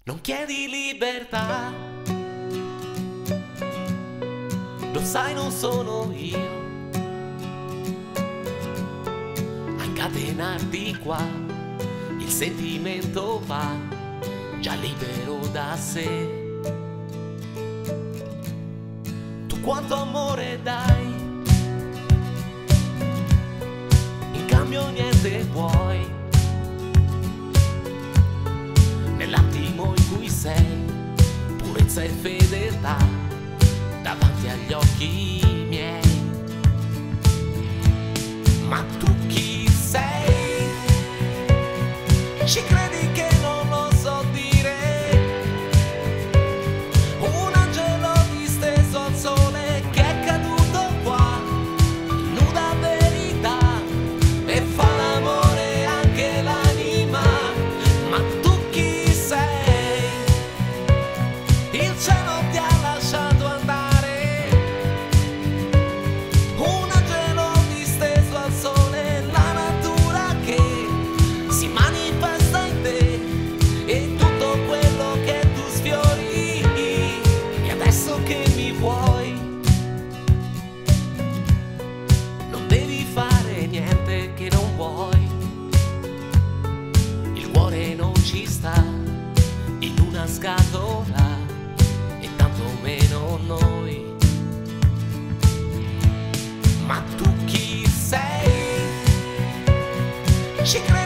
Non chiedi libertà, lo sai non sono io a incatenarti qua, il sentimento va già libero da sé. Tu quanto amore dai, in cambio niente vuoi. Nell'attimo in cui sei, purezza e fedeltà davanti agli occhi miei. Ma tu chi sei? Ci credi che non lo so dire? Un angelo disteso al sole che è caduto qua, in nuda verità, e fa l'amore anche l'anima. Ma tu chi sei? Il cielo ti ha lasciato andare, un angelo disteso al sole, la natura che si manifesta in te e tutto quello che tu sfiori. E adesso che mi vuoi, non devi fare niente che non vuoi. Il cuore non ci sta in una scatola e tanto meno noi. Ma tu chi sei? Ci credi?